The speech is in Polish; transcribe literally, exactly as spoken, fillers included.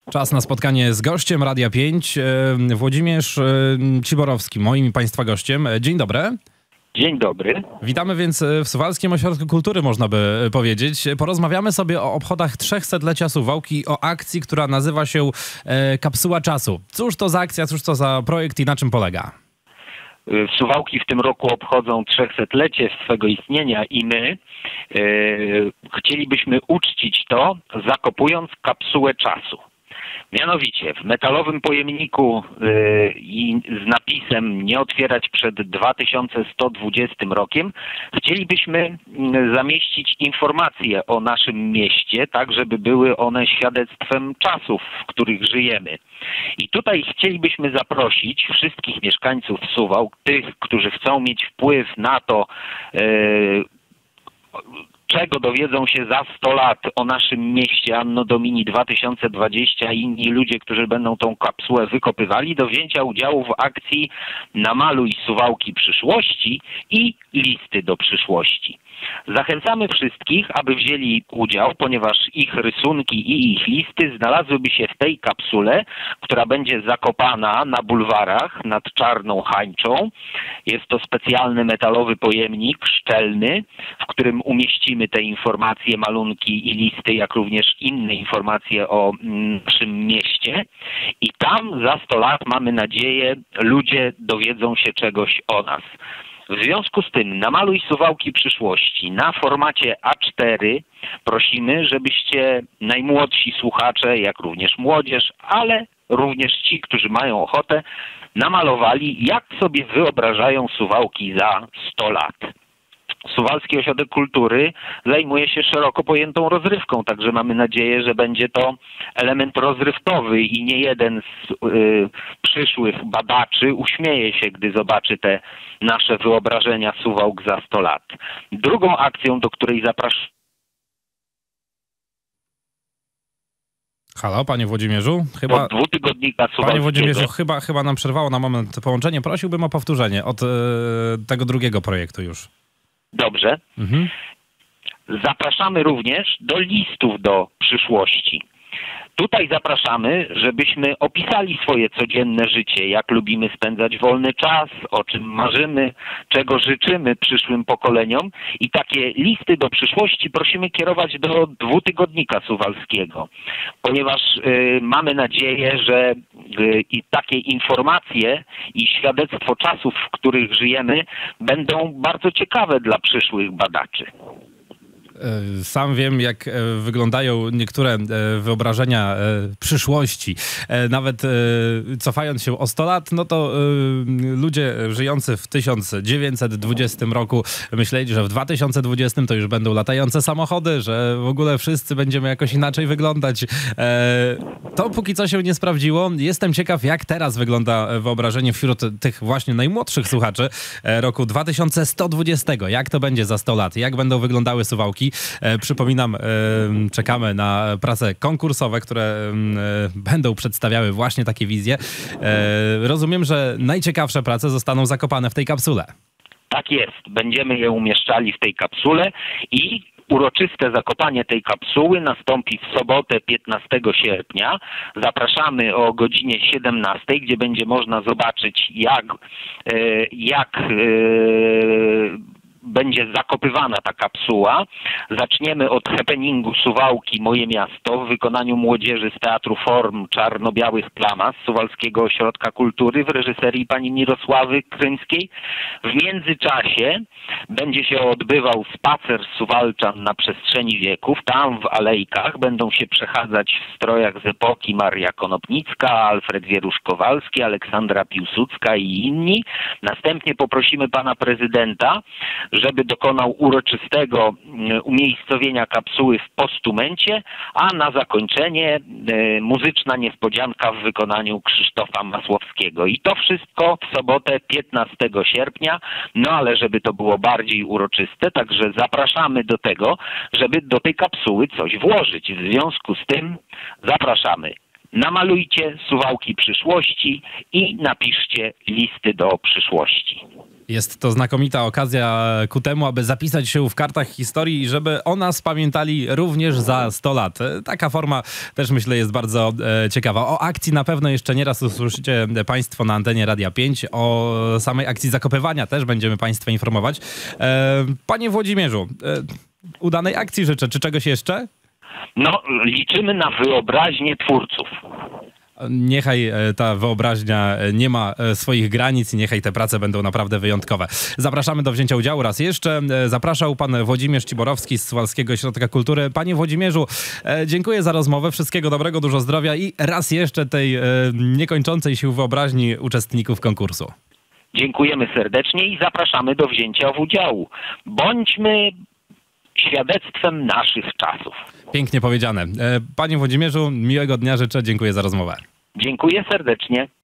Czas na spotkanie z gościem Radia pięć, Włodzimierz Ciborowski, moim i Państwa gościem. Dzień dobry. Dzień dobry. Witamy więc w Suwalskim Ośrodku Kultury, można by powiedzieć. Porozmawiamy sobie o obchodach trzysetlecia Suwałki, o akcji, która nazywa się Kapsuła Czasu. Cóż to za akcja, cóż to za projekt i na czym polega? Suwałki w tym roku obchodzą trzysetlecie swego istnienia i my e, chcielibyśmy uczcić to, zakopując kapsułę czasu. Mianowicie w metalowym pojemniku yy, i z napisem nie otwierać przed dwa tysiące sto dwudziestym rokiem chcielibyśmy yy, zamieścić informacje o naszym mieście, tak żeby były one świadectwem czasów, w których żyjemy. I tutaj chcielibyśmy zaprosić wszystkich mieszkańców Suwałk, tych, którzy chcą mieć wpływ na to, yy, czego dowiedzą się za sto lat o naszym mieście Anno Domini dwa tysiące dwudziestym i inni ludzie, którzy będą tą kapsułę wykopywali, do wzięcia udziału w akcji Namaluj Suwałki przyszłości i listy do przyszłości. Zachęcamy wszystkich, aby wzięli udział, ponieważ ich rysunki i ich listy znalazłyby się w tej kapsule, która będzie zakopana na bulwarach nad Czarną Hańczą. Jest to specjalny metalowy pojemnik szczelny, w którym umieścimy te informacje, malunki i listy, jak również inne informacje o naszym mieście. I tam za sto lat, mamy nadzieję, ludzie dowiedzą się czegoś o nas. W związku z tym Namaluj Suwałki przyszłości na formacie A cztery prosimy, żebyście najmłodsi słuchacze, jak również młodzież, ale również ci, którzy mają ochotę, namalowali, jak sobie wyobrażają Suwałki za sto lat. Suwalski Ośrodek Kultury zajmuje się szeroko pojętą rozrywką, także mamy nadzieję, że będzie to element rozrywkowy i nie jeden z y, przyszłych badaczy uśmieje się, gdy zobaczy te nasze wyobrażenia Suwałk za sto lat. Drugą akcją, do której zapraszam... Halo, panie Włodzimierzu? Chyba... dwutygodnika Suwałskiego. Panie Włodzimierzu, chyba, chyba nam przerwało na moment połączenie. Prosiłbym o powtórzenie od y, tego drugiego projektu już. Dobrze. Mhm. Zapraszamy również do listów do przyszłości. Tutaj zapraszamy, żebyśmy opisali swoje codzienne życie, jak lubimy spędzać wolny czas, o czym marzymy, czego życzymy przyszłym pokoleniom. I takie listy do przyszłości prosimy kierować do dwutygodnika Suwalskiego, ponieważ y, mamy nadzieję, że y, i takie informacje i świadectwo czasów, w których żyjemy, będą bardzo ciekawe dla przyszłych badaczy. Sam wiem, jak wyglądają niektóre wyobrażenia przyszłości. Nawet cofając się o sto lat, no to ludzie żyjący w tysiąc dziewięćset dwudziestym roku myśleli, że w dwa tysiące dwudziestym to już będą latające samochody, że w ogóle wszyscy będziemy jakoś inaczej wyglądać. To póki co się nie sprawdziło. Jestem ciekaw, jak teraz wygląda wyobrażenie wśród tych właśnie najmłodszych słuchaczy roku dwa tysiące sto dwudziestego. Jak to będzie za sto lat? Jak będą wyglądały Suwałki? Przypominam, czekamy na prace konkursowe, które będą przedstawiały właśnie takie wizje. Rozumiem, że najciekawsze prace zostaną zakopane w tej kapsule. Tak jest. Będziemy je umieszczali w tej kapsule i uroczyste zakopanie tej kapsuły nastąpi w sobotę piętnastego sierpnia. Zapraszamy o godzinie siedemnastej, gdzie będzie można zobaczyć, jak, jak będzie zakopywana ta kapsuła. Zaczniemy od happeningu Suwałki, Moje Miasto w wykonaniu młodzieży z Teatru Form Czarno-Białych Plama z Suwalskiego Ośrodka Kultury w reżyserii pani Mirosławy Kryńskiej. W międzyczasie będzie się odbywał spacer Suwalczan na przestrzeni wieków. Tam w alejkach będą się przechadzać w strojach z epoki Maria Konopnicka, Alfred Wierusz-Kowalski, Aleksandra Piłsudska i inni. Następnie poprosimy pana prezydenta, żeby dokonał uroczystego umiejscowienia kapsuły w postumencie, a na zakończenie e, muzyczna niespodzianka w wykonaniu Krzysztofa Masłowskiego. I to wszystko w sobotę piętnastego sierpnia, no ale żeby to było bardziej uroczyste, także zapraszamy do tego, żeby do tej kapsuły coś włożyć. W związku z tym zapraszamy namalujcie Suwałki przyszłości i napiszcie listy do przyszłości. Jest to znakomita okazja ku temu, aby zapisać się w kartach historii i żeby o nas pamiętali również za sto lat. Taka forma też, myślę, jest bardzo e, ciekawa. O akcji na pewno jeszcze nieraz usłyszycie Państwo na antenie Radia pięć. O samej akcji zakopywania też będziemy Państwa informować. E, panie Włodzimierzu, e, udanej akcji życzę. Czy czegoś jeszcze? No, liczymy na wyobraźnię twórców. Niechaj ta wyobraźnia nie ma swoich granic i niechaj te prace będą naprawdę wyjątkowe. Zapraszamy do wzięcia udziału raz jeszcze. Zapraszał pan Włodzimierz Ciborowski z Suwalskiego Ośrodka Kultury. Panie Włodzimierzu, dziękuję za rozmowę. Wszystkiego dobrego, dużo zdrowia i raz jeszcze tej niekończącej się wyobraźni uczestników konkursu. Dziękujemy serdecznie i zapraszamy do wzięcia udziału. Bądźmy świadectwem naszych czasów. Pięknie powiedziane. Panie Włodzimierzu, miłego dnia życzę. Dziękuję za rozmowę. Dziękuję serdecznie.